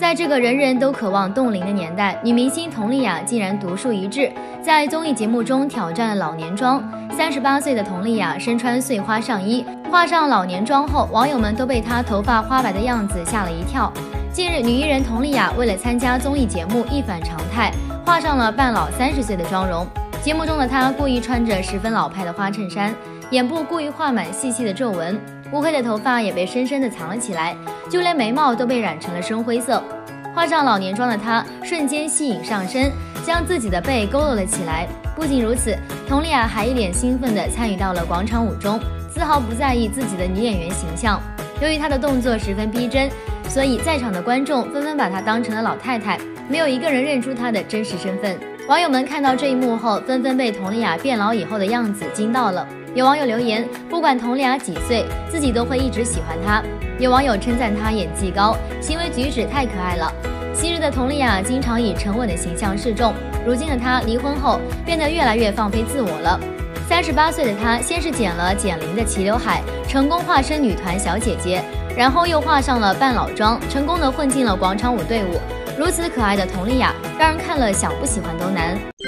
在这个人人都渴望冻龄的年代，女明星佟丽娅竟然独树一帜，在综艺节目中挑战了老年妆。38岁的佟丽娅身穿碎花上衣，画上老年妆后，网友们都被她头发花白的样子吓了一跳。近日，女艺人佟丽娅为了参加综艺节目一反常态，画上了半老30岁的妆容。节目中的她故意穿着十分老派的花衬衫，眼部故意画满细细的皱纹，乌黑的头发也被深深地藏了起来，就连眉毛都被染成了深灰色。画上老年妆的她瞬间吸引上身，将自己的背佝偻了起来。不仅如此，佟丽娅还一脸兴奋地参与到了广场舞中，丝毫不在意自己的女演员形象。由于她的动作十分逼真，所以在场的观众纷纷把她当成了老太太，没有一个人认出她的真实身份。网友们看到这一幕后，纷纷被佟丽娅变老以后的样子惊到了。有网友留言，不管佟丽娅几岁，自己都会一直喜欢她。有网友称赞她演技高，行为举止太可爱了。昔日的佟丽娅经常以沉稳的形象示众，如今的她离婚后变得越来越放飞自我了。38岁的她先是剪了减龄的齐刘海，成功化身女团小姐姐，然后又画上了半老妆，成功的混进了广场舞队伍。如此可爱的佟丽娅，让人看了想不喜欢都难。